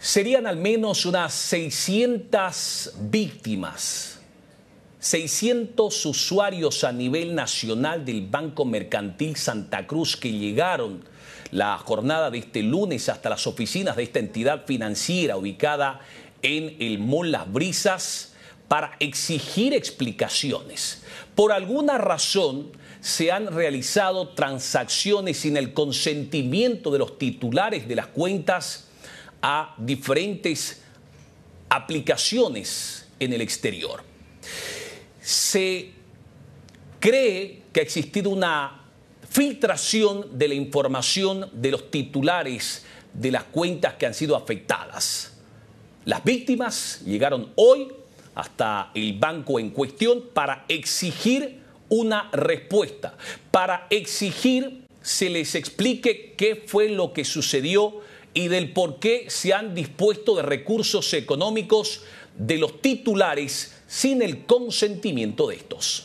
Serían al menos unas 600 víctimas, 600 usuarios a nivel nacional del Banco Mercantil Santa Cruz que llegaron la jornada de este lunes hasta las oficinas de esta entidad financiera ubicada en el Mall Las Brisas para exigir explicaciones. Por alguna razón se han realizado transacciones sin el consentimiento de los titulares de las cuentas a diferentes aplicaciones en el exterior. Se cree que ha existido una filtración de la información de los titulares de las cuentas que han sido afectadas. Las víctimas llegaron hoy hasta el banco en cuestión para exigir una respuesta, para exigir se les explique qué fue lo que sucedió y del por qué se han dispuesto de recursos económicos de los titulares sin el consentimiento de estos.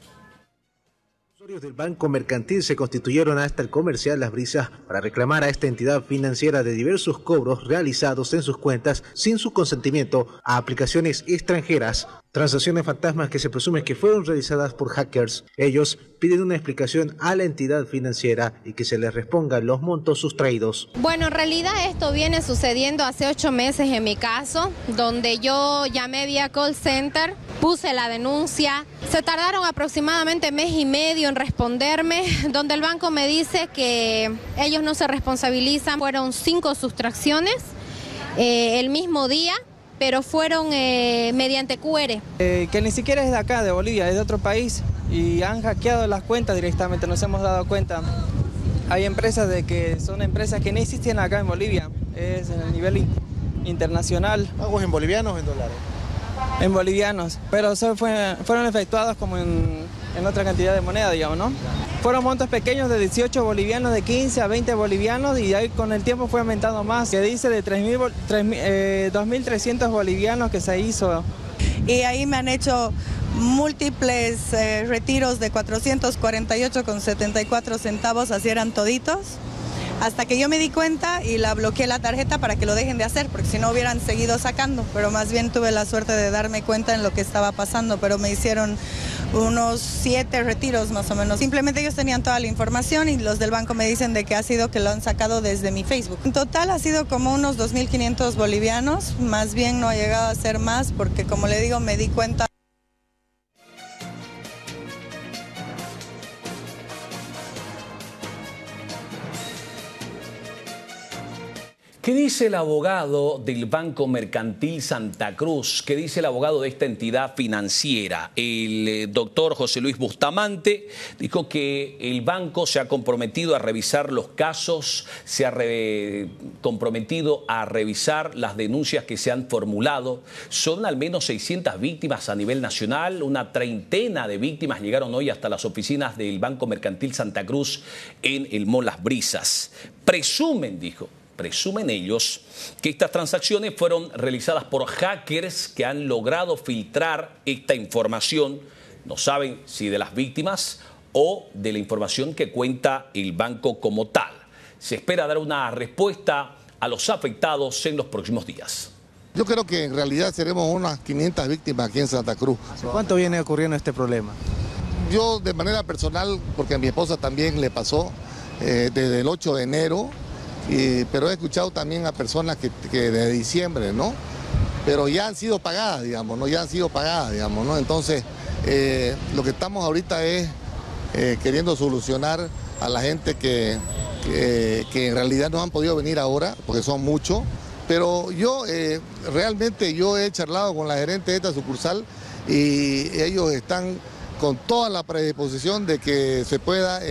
Los usuarios del Banco Mercantil se constituyeron hasta el comercial Las Brisas para reclamar a esta entidad financiera de diversos cobros realizados en sus cuentas sin su consentimiento a aplicaciones extranjeras, transacciones fantasmas que se presume que fueron realizadas por hackers. Ellos piden una explicación a la entidad financiera y que se les respondan los montos sustraídos. Bueno, en realidad esto viene sucediendo hace 8 meses en mi caso, donde yo llamé vía call center, puse la denuncia, se tardaron aproximadamente mes y medio en responderme, donde el banco me dice que ellos no se responsabilizan, fueron 5 sustracciones el mismo día, pero fueron mediante QR. Que ni siquiera es de acá, de Bolivia, es de otro país y han hackeado las cuentas directamente, nos hemos dado cuenta. Hay empresas que son empresas que no existen acá en Bolivia, es en el nivel internacional. ¿Pagos en bolivianos o en dólares? En bolivianos, pero fueron efectuados como en otra cantidad de moneda, digamos, ¿no? Fueron montos pequeños de 18 bolivianos, de 15 a 20 bolivianos y ahí con el tiempo fue aumentando más, que dice de 2.300 bolivianos que se hizo. Y ahí me han hecho múltiples retiros de 448,74 centavos, así eran toditos, hasta que yo me di cuenta y la bloqueé la tarjeta para que lo dejen de hacer, porque si no hubieran seguido sacando, pero más bien tuve la suerte de darme cuenta en lo que estaba pasando, pero me hicieron unos 7 retiros más o menos. Simplemente ellos tenían toda la información y los del banco me dicen de que ha sido que lo han sacado desde mi Facebook. En total ha sido como unos 2.500 bolivianos, más bien no ha llegado a ser más porque como le digo me di cuenta. ¿Qué dice el abogado del Banco Mercantil Santa Cruz? ¿Qué dice el abogado de esta entidad financiera? El doctor José Luis Bustamante dijo que el banco se ha comprometido a revisar los casos, se ha comprometido a revisar las denuncias que se han formulado. Son al menos 600 víctimas a nivel nacional, una treintena de víctimas llegaron hoy hasta las oficinas del Banco Mercantil Santa Cruz en el Mall Las Brisas. Presumen ellos que estas transacciones fueron realizadas por hackers que han logrado filtrar esta información. No saben si de las víctimas o de la información que cuenta el banco como tal. Se espera dar una respuesta a los afectados en los próximos días. Yo creo que en realidad seremos unas 500 víctimas aquí en Santa Cruz. ¿Hace cuánto viene ocurriendo este problema? Yo de manera personal, porque a mi esposa también le pasó desde el 8 de enero, pero he escuchado también a personas que de diciembre, ¿no? Pero ya han sido pagadas, digamos, ¿no? Ya han sido pagadas, digamos, ¿no? Entonces, lo que estamos ahorita es queriendo solucionar a la gente que en realidad no han podido venir ahora, porque son muchos. Pero yo, realmente yo he charlado con la gerente de esta sucursal y ellos están con toda la predisposición de que se pueda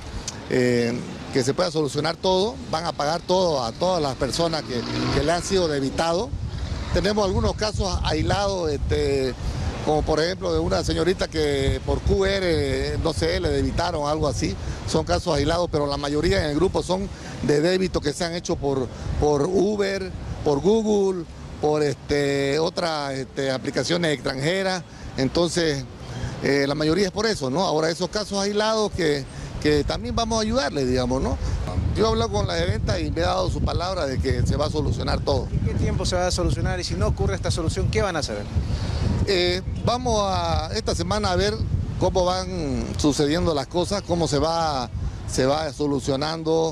solucionar todo, van a pagar todo a todas las personas que le han sido debitados. Tenemos algunos casos aislados, como por ejemplo de una señorita que por QR, no sé, le debitaron algo así. Son casos aislados, pero la mayoría en el grupo son de débito que se han hecho por Uber, por Google, por otras aplicaciones extranjeras. Entonces, la mayoría es por eso, ¿no? Ahora esos casos aislados que también vamos a ayudarles, digamos, ¿no? Yo he hablado con la gerenta y me ha dado su palabra de que se va a solucionar todo. ¿En qué tiempo se va a solucionar? Y si no ocurre esta solución, ¿qué van a hacer? Vamos a esta semana a ver cómo van sucediendo las cosas, cómo se va solucionando.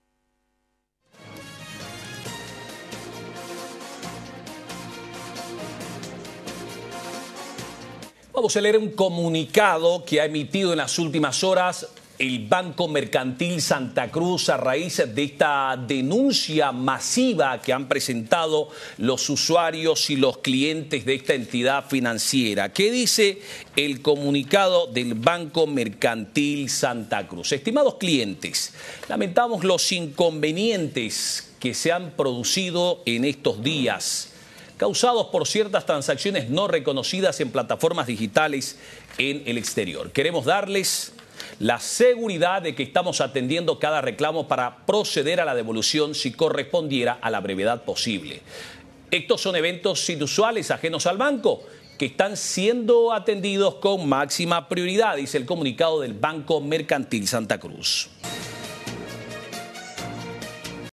Vamos a leer un comunicado que ha emitido en las últimas horas el Banco Mercantil Santa Cruz a raíz de esta denuncia masiva que han presentado los usuarios y los clientes de esta entidad financiera. ¿Qué dice el comunicado del Banco Mercantil Santa Cruz? Estimados clientes, lamentamos los inconvenientes que se han producido en estos días, causados por ciertas transacciones no reconocidas en plataformas digitales en el exterior. Queremos darles la seguridad de que estamos atendiendo cada reclamo para proceder a la devolución si correspondiera a la brevedad posible. Estos son eventos inusuales ajenos al banco que están siendo atendidos con máxima prioridad, dice el comunicado del Banco Mercantil Santa Cruz.